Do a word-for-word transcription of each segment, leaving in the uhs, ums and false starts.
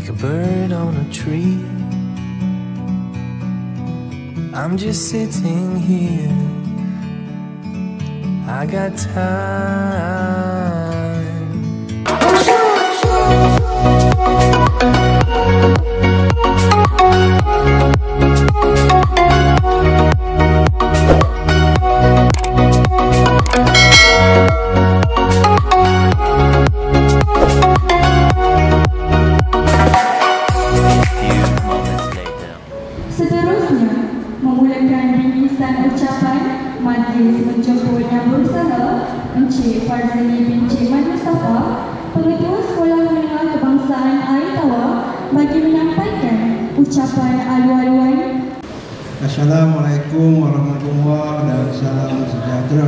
like a bird on a tree. I'm just sitting here, I got time. Seterusnya, memulakan ringkisan ucapan majlis menjemput yang berusaha Encik Farzani bin Encik Man Mustafa, Pengetua Sekolah Menengah Kebangsaan Air Tawar, bagi menyampaikan ucapan alu-aluan. Assalamualaikum warahmatullahi dan salam sejahtera.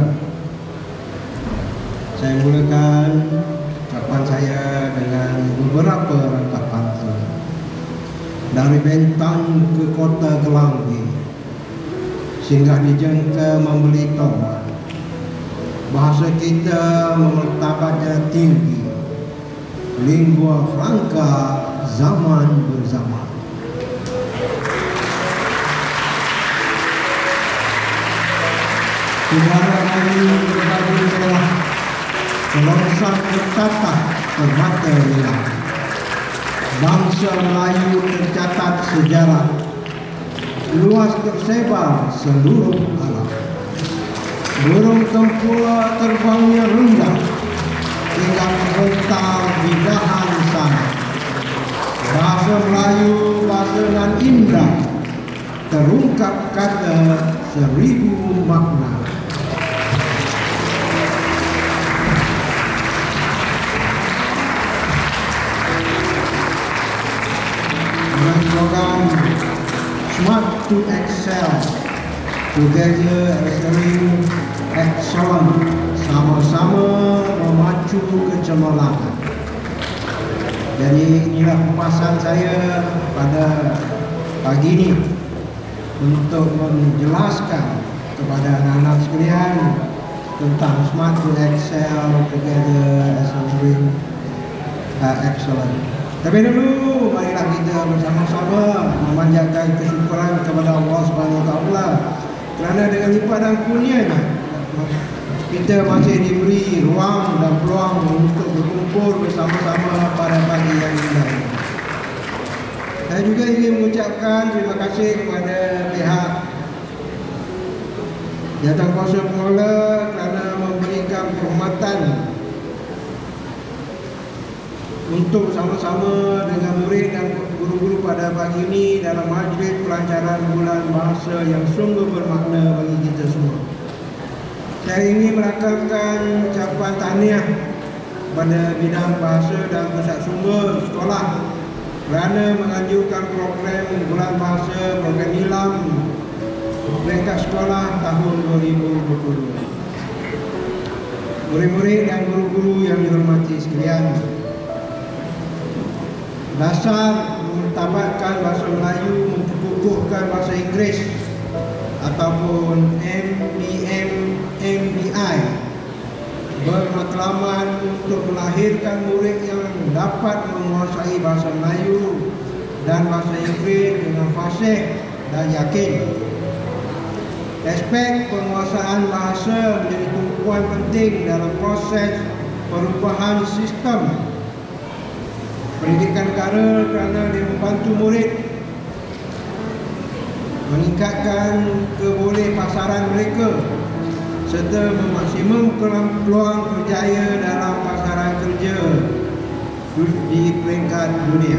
Saya mulakan ucapan saya dengan beberapa rangkap pantun. Dari Bentang ke kota Kelangi, singgah di Jengka membeli tomat. Bahasa kita memertabatnya tinggi, lingua franca zaman berzaman. Saudara kami berbagai daerah, pelosok tercatat permata hilang. Bangsa Melayu tercatat sejarah, luas tersebar seluruh alam. Burung tempua terbangnya rendah hingga membentang di dahan sana. Bahasa Melayu bahasa nan indah, terungkap kata seribu makna. Slogan Smart to Excel, Together Excellent, Excellent, sama-sama memacu kecemerlangan. Jadi inilah pembahasan saya pada pagi ini untuk menjelaskan kepada anak-anak sekalian tentang Smart to Excel, Together Excellent, uh, Excellent. Tapi dulu, marilah kita bersama-sama memanjatkan kesyukuran kepada Allah Subhanahu Wa Taala kerana dengan lipat dan kurnianya kita masih diberi ruang dan peluang untuk berkumpul bersama-sama pada pagi yang indah ini. Saya juga ingin mengucapkan terima kasih kepada pihak Jawatankuasa Pengelola kerana memberikan penghormatan untuk sama-sama dengan murid dan guru-guru pada pagi ini dalam majlis pelancaran bulan bahasa yang sungguh bermakna bagi kita semua. Saya ingin merakamkan ucapan tahniah pada bidang bahasa dan pusat sumber sekolah kerana menganjurkan program bulan bahasa, program nilam peringkat sekolah tahun dua ribu dua puluh dua. Murid-murid dan guru-guru yang dihormati sekalian, dasar menetabatkan bahasa Melayu, mencukuhkan bahasa Inggeris ataupun M D M, M D I bermatlamat untuk melahirkan murid yang dapat menguasai bahasa Melayu dan bahasa Inggeris dengan fasih dan yakin. Aspek penguasaan bahasa menjadi tumpuan penting dalam proses perubahan sistem pendidikan negara kerana dia membantu murid meningkatkan kebolehpasaran mereka serta memaksimumkan peluang kerjaya dalam pasaran kerja di peringkat dunia.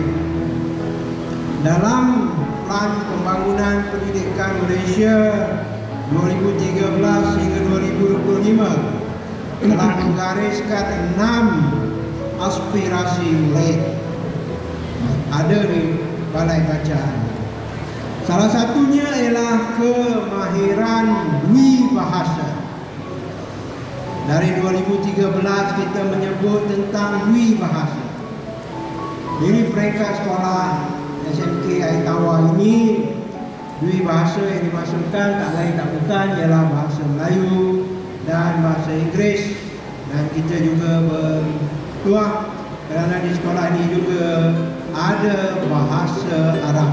Dalam Plan Pembangunan Pendidikan Malaysia dua ribu tiga belas hingga dua ribu dua puluh lima telah menggariskan enam aspirasi murid ada di balai bacaan. Salah satunya ialah kemahiran dwi bahasa. Dari dua ribu tiga belas kita menyebut tentang dwi bahasa. Jadi peringkat sekolah S M K Air Tawar ini, dwi bahasa yang dimasukkan tak lain tak bukan ialah bahasa Melayu dan bahasa Inggeris. Dan kita juga bertuah kerana di sekolah ini juga ada bahasa Arab.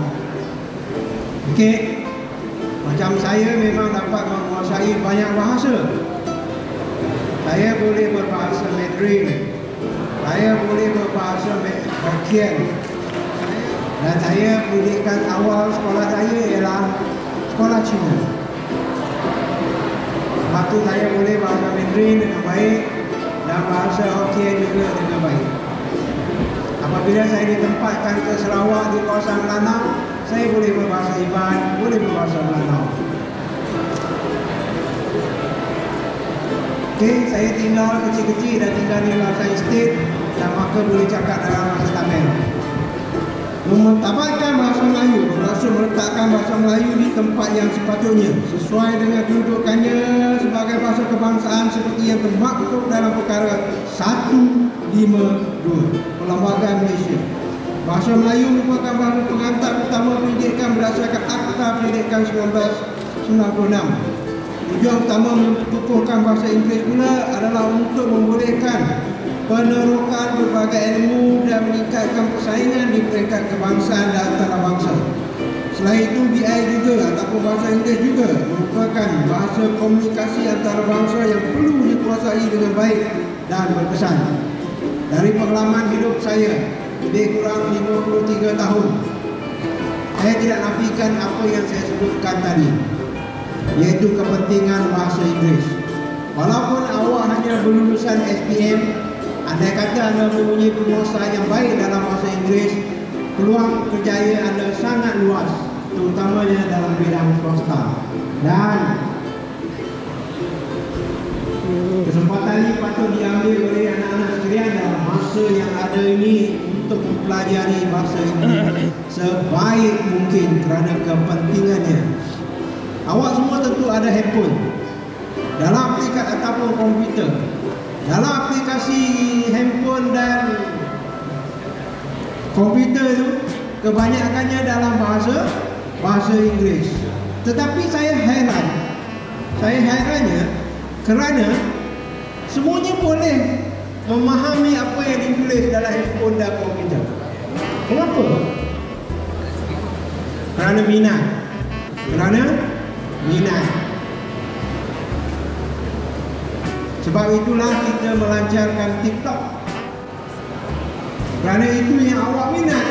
Okey, macam saya memang dapat menguasai banyak bahasa. Saya boleh berbahasa Mandarin, saya boleh berbahasa Hokkien, dan saya pendidikan awal sekolah saya ialah sekolah Cina. Lepas tu saya boleh bahasa Mandarin dengan baik dan bahasa Hokkien juga dengan baik. Apabila saya ditempatkan ke Sarawak di kawasan Melanau, saya boleh berbahasa Iban, boleh berbahasa Melanau. Okay, saya tinggal kecil-kecil dan tinggal di Lasai Estate dan maka boleh cakap dalam bahasa Tamil. Mementapatkan bahasa Melayu bermaksud meletakkan bahasa Melayu di tempat yang sepatutnya sesuai dengan kedudukannya sebagai bahasa kebangsaan seperti yang termaktub dalam perkara seratus lima puluh dua Perlembagaan Malaysia. Bahasa Melayu merupakan bahasa pengantar utama pendidikan berdasarkan Akta Pendidikan seribu sembilan ratus sembilan puluh enam. Tujuan utama mengukuhkan bahasa Inggeris pula adalah untuk membolehkan penerokan berbagai ilmu dan meningkatkan persaingan di peringkat kebangsaan dan antarabangsa. Selain itu, B I juga ataupun bahasa Inggeris juga merupakan bahasa komunikasi antarabangsa yang perlu dikuasai dengan baik dan berkesan. Dari pengalaman hidup saya lebih kurang lima puluh tiga tahun, saya tidak nafikan apa yang saya sebutkan tadi, iaitu kepentingan bahasa Inggeris. Walaupun awak hanya berlulusan S P M, andai kata anda mempunyai penguasaan yang baik dalam bahasa Inggeris, peluang kerjaya anda sangat luas, terutamanya dalam bidang swasta. Dan kesempatan ini patut diambil oleh anak-anak sekalian dalam masa yang ada ini untuk mempelajari bahasa Inggeris sebaik mungkin kerana kepentingannya. Awak semua tentu ada handphone, dalam aplikasi ataupun komputer. Dalam aplikasi handphone dan komputer itu kebanyakannya dalam bahasa bahasa Inggeris. Tetapi saya heran, saya herannya kerana semuanya boleh memahami apa yang ditulis dalam handphone dan komputer. Kenapa? Kerana minat. Kerana minat. Sebab itulah kita melancarkan TikTok. Kerana itu yang awak minat.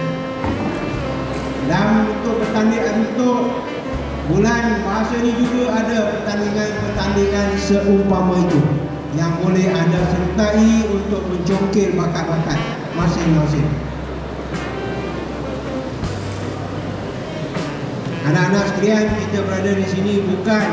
Dan untuk pertandingan untuk bulan bahasa ini juga ada pertandingan-pertandingan seumpama itu yang boleh anda sertai untuk mencongkil bakat-bakat masing-masing. Anak-anak sekalian, kita berada di sini bukan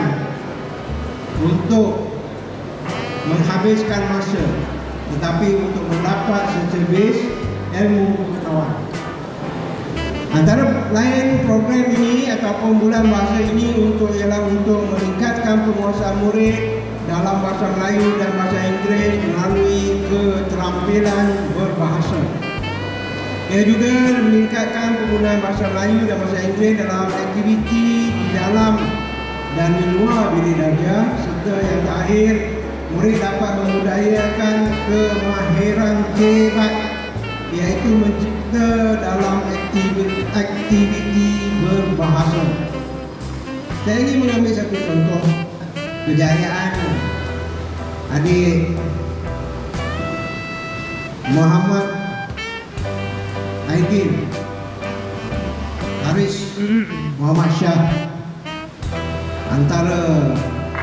untuk menghabiskan masa, tetapi untuk mendapat sejenis ilmu pengetahuan. Antara lain program ini ataupun bulan bahasa ini untuk ialah untuk meningkatkan penguasaan murid dalam bahasa Melayu dan bahasa Inggeris melalui keterampilan berbahasa. Ia juga meningkatkan penggunaan bahasa Melayu dan bahasa Inggeris dalam aktiviti di dalam dan di luar bilik darjah, serta yang terakhir, murid dapat memudayakan kemahiran hebat, iaitu mencipta dalam aktiviti, aktiviti berbahasa. Saya ingin mengambil satu contoh kejayaan adik Muhammad Aidin Haris Muhammad Shah. Antara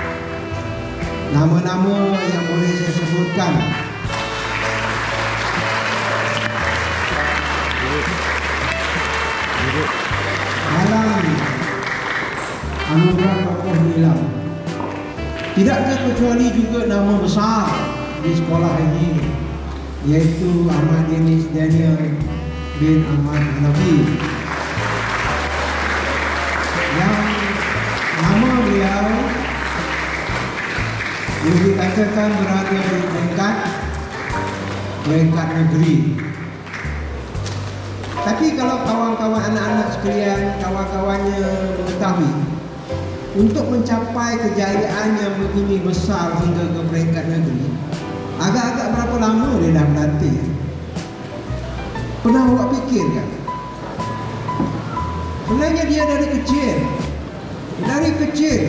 nama-nama yang boleh saya sebutkan dalam anugerah tokoh nilam, tidak terkecuali juga nama besar di sekolah ini, yaitu Ahmad Denis Daniel bin Ahmad Hanafi, yang nama beliau boleh dikatakan berada di peringkat peringkat negeri. Tapi kalau kawan-kawan anak-anak sekalian, kawan-kawannya mengetahui, untuk mencapai kejayaan yang begini besar hingga ke peringkat negeri, agak-agak berapa lama dia dah berlatih. Pernah awak fikirkan? Sebenarnya dia dari kecil, dari kecil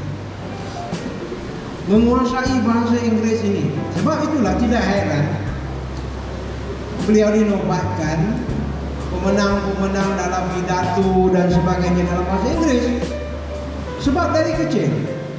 menguasai bahasa Inggris ini. Sebab itulah tidak heran beliau dinobatkan pemenang-pemenang dalam pidato dan sebagainya dalam bahasa Inggris. Sebab dari kecil.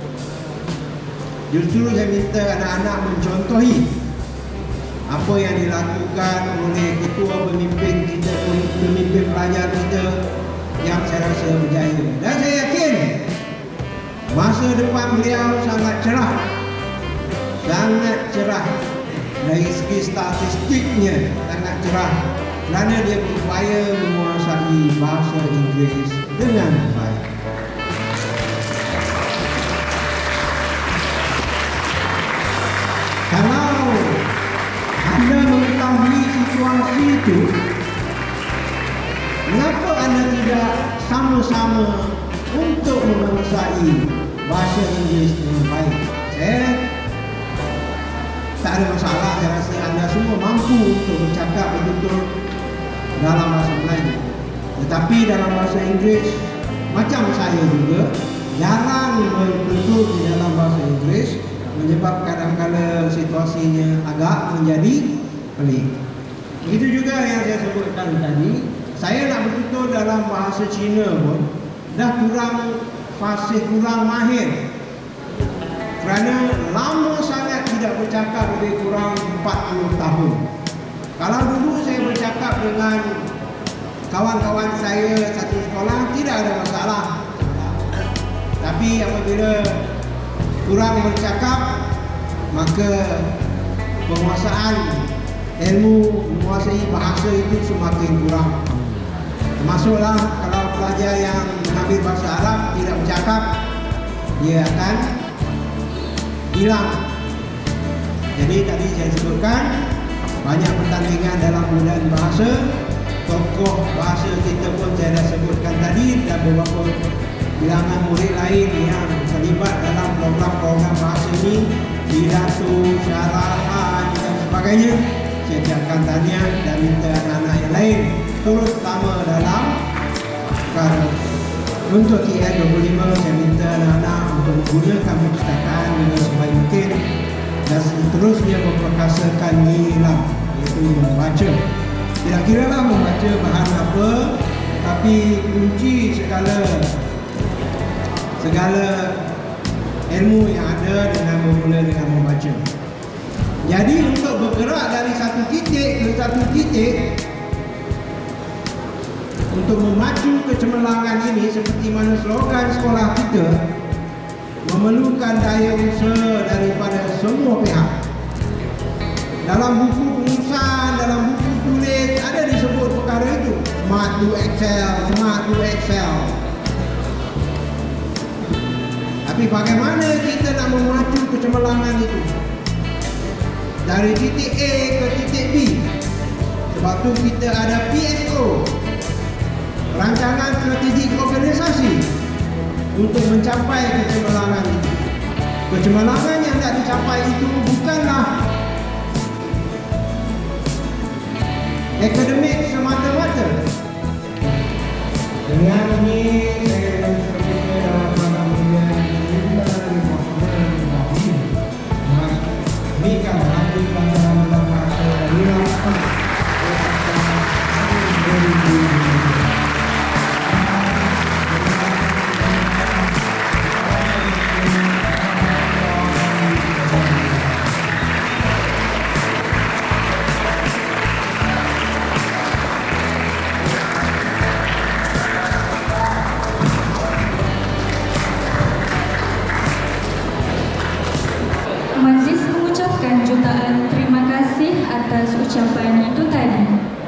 Justru saya minta anak-anak mencontohi apa yang dilakukan oleh ketua pemimpin kita, pemimpin pelajar kita yang saya rasa berjaya. Dan saya yakin masa depan beliau sangat cerah, sangat cerah dari segi statistiknya, sangat cerah kerana dia berupaya menguasai bahasa Inggeris dengan baik. Kalau anda mengetahui situasi itu, mengapa anda tidak sama-sama untuk menguasai bahasa Inggeris dengan baik? Saya tak ada masalah, saya rasa anda semua mampu untuk bercakap betul-betul dalam bahasa Melayu. Tetapi dalam bahasa Inggeris, macam saya juga, jarang betul-betul di dalam bahasa Inggeris, menyebab kadang-kadang situasinya agak menjadi pelik. Itu juga yang saya sebutkan tadi. Saya nak betul-betul dalam bahasa Cina pun dah kurang fasih, kurang mahir, kerana lama sangat tidak bercakap, lebih kurang empat puluh tahun. Kalau dulu saya bercakap dengan kawan-kawan saya satu sekolah, tidak ada masalah. Tapi apabila kurang bercakap, maka penguasaan ilmu, menguasai bahasa itu semakin kurang. Termasuklah kalau pelajar yang mengambil bahasa Arab tidak bercakap, dia akan hilang. Jadi tadi saya sebutkan banyak pertandingan dalam penggunaan bahasa. Tokoh bahasa kita pun saya dah sebutkan tadi, dan beberapa bilangan murid lain yang terlibat dalam program-program bahasa ini, pidato, syarahan dan sebagainya. Saya ucapkan tahniah dan minta anak-anak yang lain turut sama dalam perkara. Untuk T N dua puluh lima, saya minta anak-anak untuk menggunakan perpustakaan dengan sebaik mungkin dan seterusnya memperkasakan nilam, iaitu membaca. Kira-kira lah membaca bahan apa, tapi kunci segala segala ilmu yang ada dengan bermula dengan membaca. Jadi untuk bergerak dari satu titik ke satu titik, untuk memacu kecemerlangan ini, seperti mana slogan sekolah kita, memerlukan daya usaha daripada semua pihak. Dalam buku pengurusan, dalam buku tulis ada disebut perkara itu. Smart to Excel, smart to Excel. Tapi bagaimana kita nak memacu kecemerlangan itu dari titik A ke titik B? Sebab tu kita ada P S O, Rancangan Strategik Organisasi, untuk mencapai kecemerlangan itu. Kecemerlangan yang tak dicapai itu bukanlah akademik semata-mata. Dengan ini saya bersama dalam program ini ini kan hari pelajaran dalam bahasa Indonesia. Majlis mengucapkan jutaan terima kasih atas ucapan itu tadi.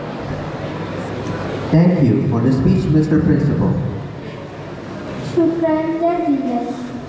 Thank you for the speech, Mister Principal. Syukran jazilan.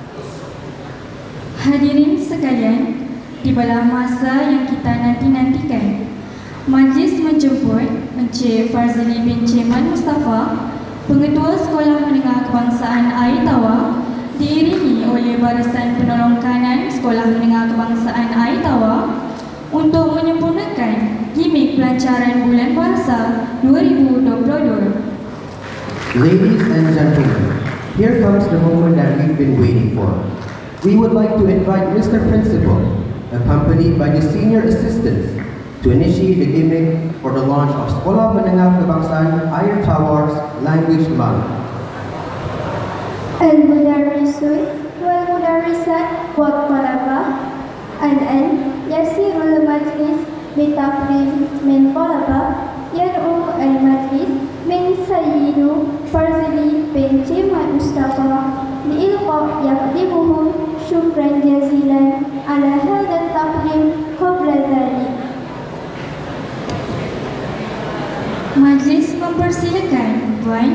Hadirin sekalian, di bawah masa yang kita nanti-nantikan, majlis menjemput Encik Farzili bin Ceman Mustafa, Pengetua Sekolah Menengah Kebangsaan Air Tawar, diiringi oleh Barisan Penolong Kanan Sekolah Menengah Kebangsaan Air Tawar, untuk menyempurnakan gimmick pelancaran bulan puasa dua ribu dua puluh dua. Ladies and gentlemen, here comes the moment that we've been waiting for. We would like to invite Mister Principal, accompanied by the senior assistants, to initiate the gimmick for the launch of Sekolah Menengah Kebangsaan Air Tawars Language Month. Al-Mudarrisun wal-Mudarrisat wa Talabah Al-an yasirul majlis bitaqdim min talabah yad'u al-majlis min sayyidu Farzili bin Jimat Mustafa liilqa yaqdimuhum syukran jazilan ala hadha taqdim qabla dhalik. Majlis mempersilakan Puan.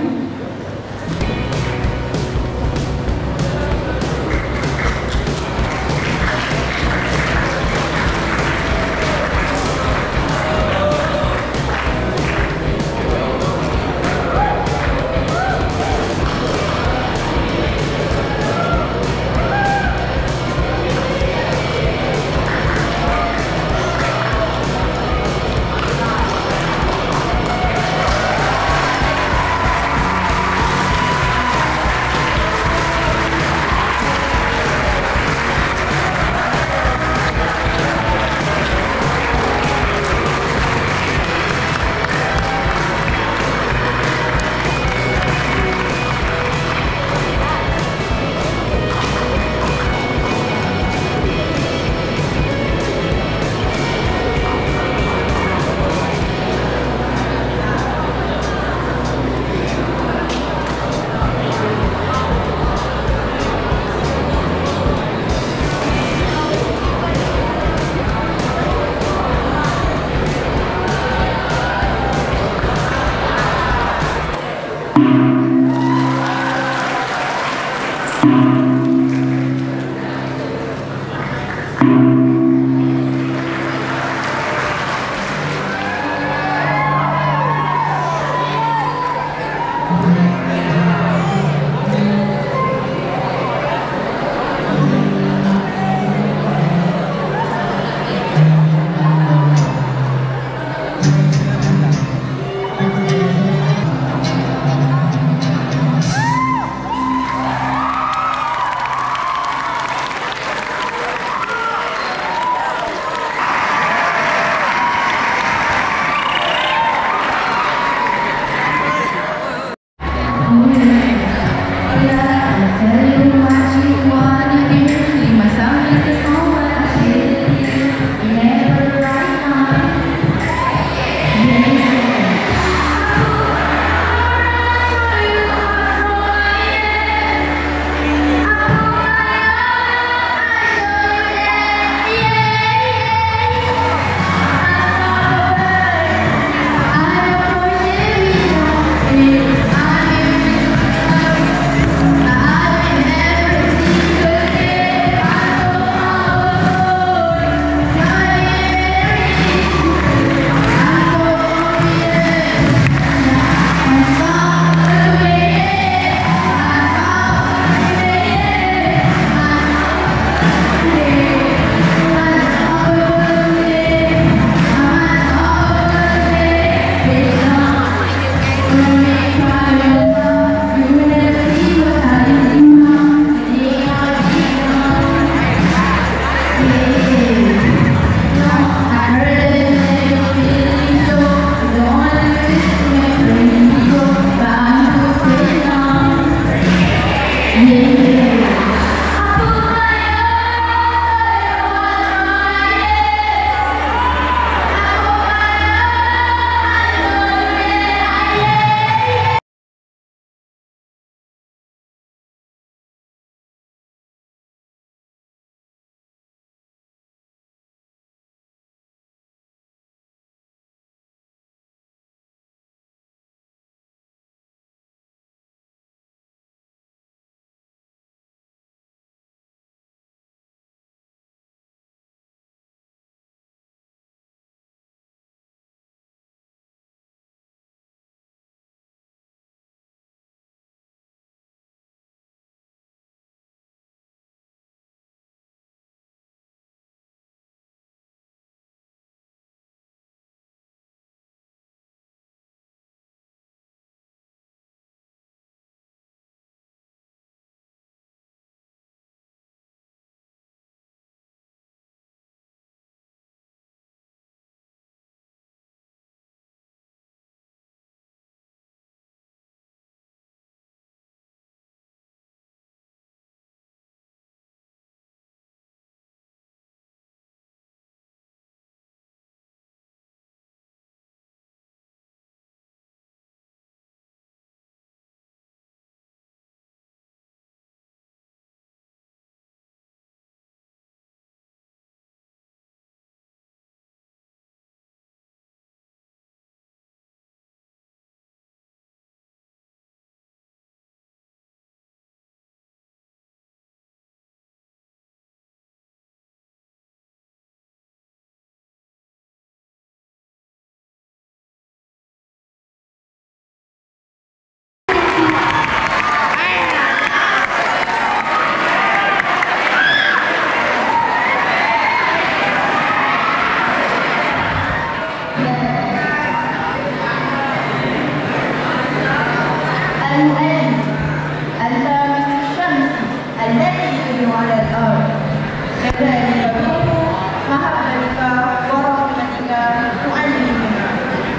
العلم أنت الشمس التي تدعو على الأرض كذلك روح محبتك ورحمتك تعلمنا.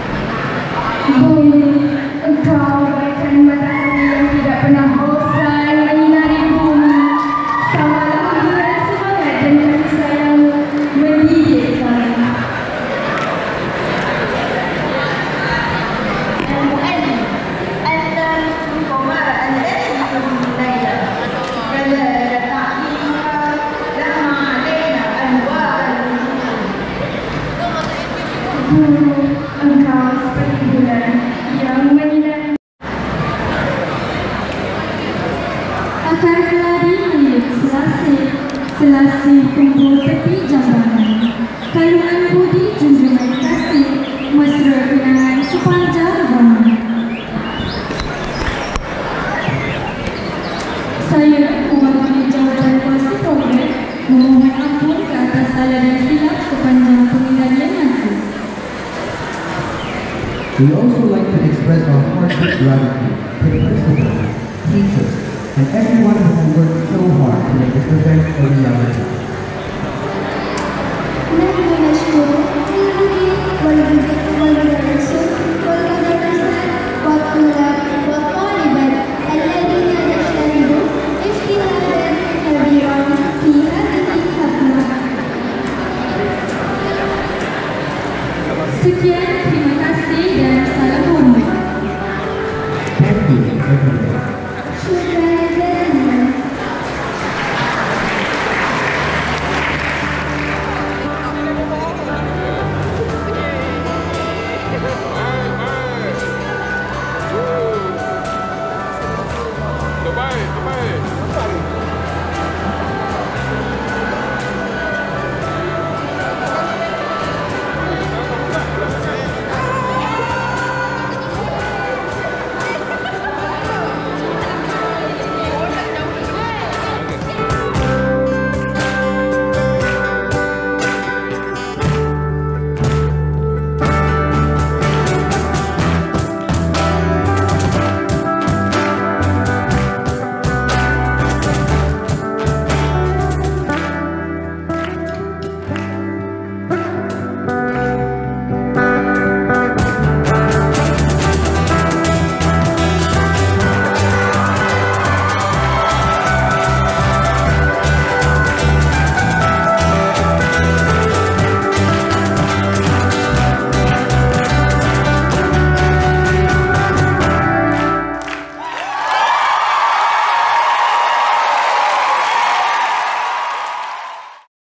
Bumi, engkau bagaikan matahari yang tidak pernah bosan menyinari bumi. Samalah bulan semangat dan kasih sayang mendidik kami. المؤلف أنت مثل القمر الذي يضيء الليل كذلك تعليمك لما علينا أنواع النجوم. Guru, engkau seperti bulan yang menyinari. Akar keladi milik selasih, selasih kumpul tepi jambangan. Kandungan budi junjungan kasih, mesra kenangan sepanjang zaman. Saya mewakili jawatan kuasa Kongres memohon ampun ke atas salah dan silap sepanjang pengendalian nanti. We also like to express our heartfelt gratitude to the principals, teachers, and everyone who worked so hard to make this event a reality. نحن نشكر الوالدين والمدرسين والمدرسات والطلاب